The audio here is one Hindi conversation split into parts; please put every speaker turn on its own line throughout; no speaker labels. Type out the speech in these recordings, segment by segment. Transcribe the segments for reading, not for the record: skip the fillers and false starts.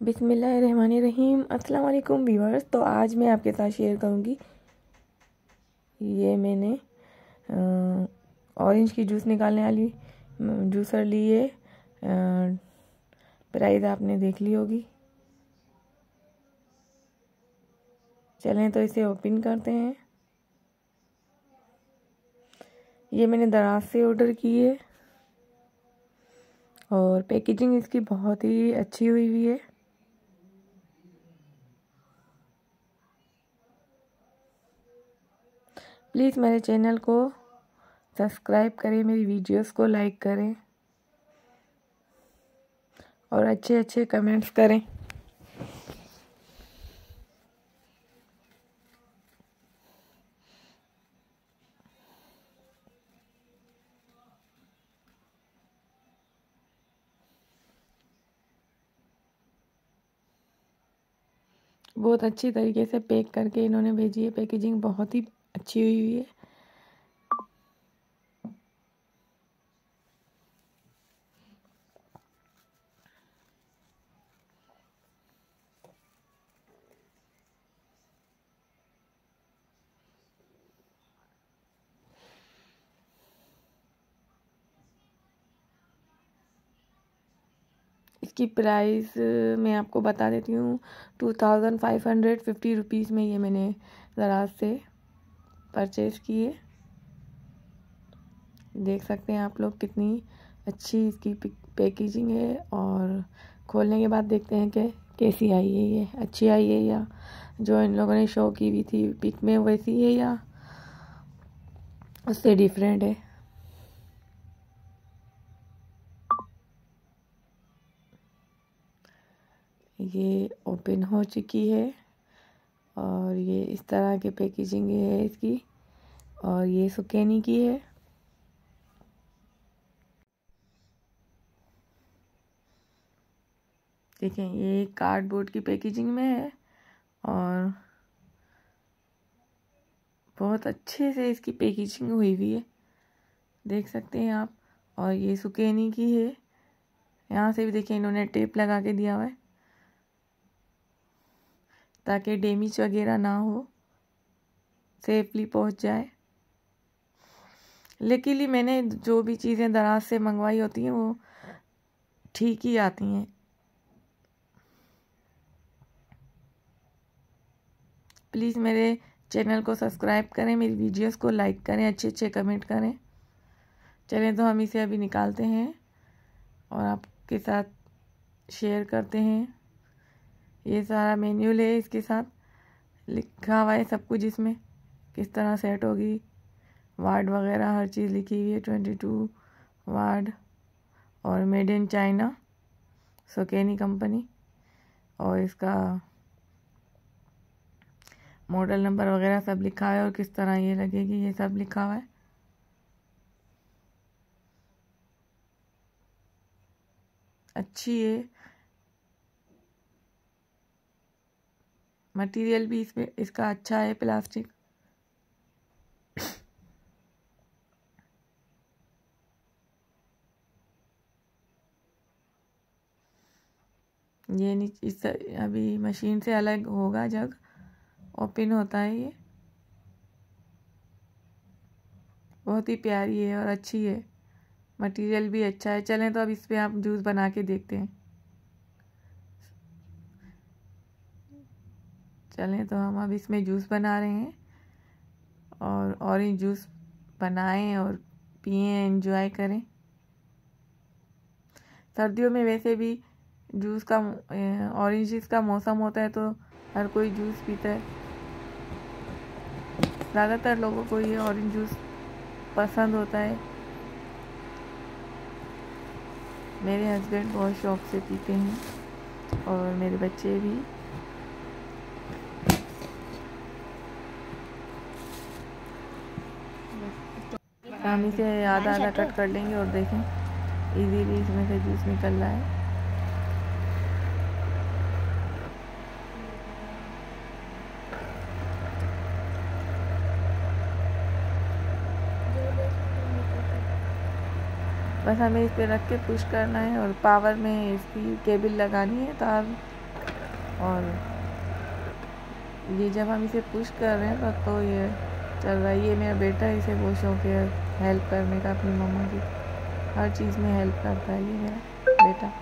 बिस्मिल्लाहिर्रहमानिर्रहीम। अस्सलाम वालेकुम व्यूअर्स। तो आज मैं आपके साथ शेयर करूंगी, ये मैंने ऑरेंज की जूस निकालने वाली जूसर ली है। प्राइस आपने देख ली होगी। चलें तो इसे ओपन करते हैं। ये मैंने दराज से ऑर्डर की है और पैकेजिंग इसकी बहुत ही अच्छी हुई है। प्लीज़ मेरे चैनल को सब्सक्राइब करें, मेरी वीडियोस को लाइक करें और अच्छे अच्छे कमेंट्स करें। बहुत अच्छी तरीके से पैक करके इन्होंने भेजी है। पैकेजिंग बहुत ही अच्छी हुई है। इसकी प्राइस मैं आपको बता देती हूँ। 2550 रुपीज़ में ये मैंने दराज से परचेज़ की है। देख सकते हैं आप लोग कितनी अच्छी इसकी पैकेजिंग है। और खोलने के बाद देखते हैं कि कैसी आई है, ये अच्छी आई है या जो इन लोगों ने शो की हुई थी पिक में वैसी है या उससे डिफरेंट है। ये ओपन हो चुकी है और ये इस तरह की पैकेजिंग है इसकी। और ये सुकेनी की है। देखें, ये कार्डबोर्ड की पैकेजिंग में है और बहुत अच्छे से इसकी पैकेजिंग हुई है, देख सकते हैं आप। और ये सुकेनी की है। यहाँ से भी देखिए इन्होंने टेप लगा के दिया हुआ है ताकि डैमेज वगैरह ना हो, सेफली पहुँच जाए। लेकिन मैंने जो भी चीज़ें दराज से मंगवाई होती हैं वो ठीक ही आती हैं। प्लीज़ मेरे चैनल को सब्सक्राइब करें, मेरी वीडियोस को लाइक करें, अच्छे अच्छे कमेंट करें। चलें तो हम इसे अभी निकालते हैं और आपके साथ शेयर करते हैं। ये सारा मैन्युअल है, इसके साथ लिखा हुआ है सब कुछ इसमें, किस तरह सेट होगी, वार्ड वगैरह हर चीज़ लिखी हुई है। 22 वार्ड और मेड इन चाइना, सुकेनी कंपनी। और इसका मॉडल नंबर वगैरह सब लिखा है और किस तरह ये लगेगी ये सब लिखा हुआ है। अच्छी है। मटेरियल भी इसमें इसका अच्छा है, प्लास्टिक। ये इस अभी मशीन से अलग होगा जब ओपन होता है। ये बहुत ही प्यारी है और अच्छी है, मटेरियल भी अच्छा है। चलें तो अब इस पे आप जूस बना के देखते हैं। चलें तो हम अब इसमें जूस बना रहे हैं और ऑरेंज जूस बनाएं और पिएं, एंजॉय करें। सर्दियों में वैसे भी जूस का ऑरेंज जूस का मौसम होता है तो हर कोई जूस पीता है। ज़्यादातर लोगों को ये ऑरेंज जूस पसंद होता है। मेरे हस्बैंड बहुत शौक से पीते हैं और मेरे बच्चे भी। हम इसे आधा आधा कट कर लेंगे और देखें इजीली इसमें से जूस निकल रहा है। बस हमें इस पे रख के पुश करना है और पावर में इसकी केबल लगानी है तार और ये जब हम इसे पुश कर रहे हैं तो ये चल रहा है। ये मेरा बेटा, इसे बहुत शौक है हेल्प करने का, अपनी मम्मा की हर चीज़ में हेल्प करता है ये मेरा बेटा।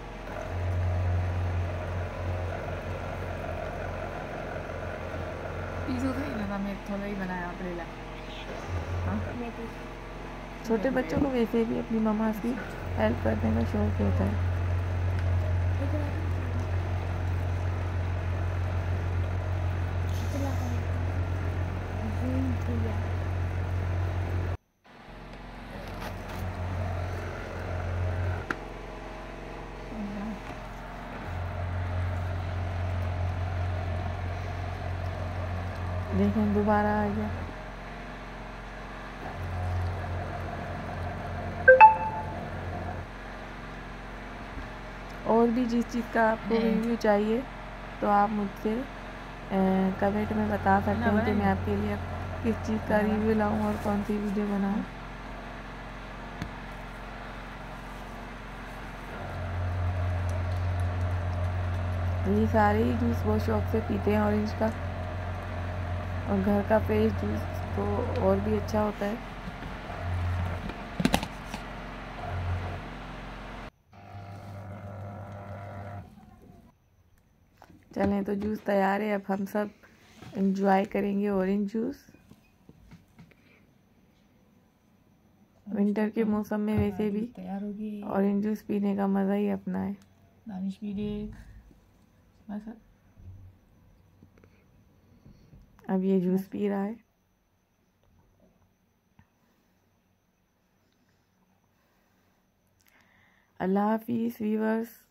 थोड़ा ही बनाया
छोटे बच्चों को वैसे भी अपनी मम्मा की हेल्प करने का शौक होता है। देखें दोबारा आ गया। और भी जिस चीज़ का आपको रिव्यू चाहिए तो आप मुझसे कमेंट में बता सकते हैं कि मैं आपके लिए किस चीज़ का रिव्यू लाऊं और कौन सी वीडियो बनाऊं। ये सारे ही जूस बहुत शौक से पीते हैं ऑरेंज का, और घर का फ्रेश जूस तो और भी अच्छा होता है। चलें तो जूस तैयार है, अब हम सब एंजॉय करेंगे ऑरेंज जूस। विंटर के मौसम में वैसे भी
तैयार होगी
ऑरेंज जूस पीने का मज़ा ही अपना है।
दानिश पी ले बस।
अब ये जूस पी रहा है। अल्लाह हाफिज़ व्यूअर्स।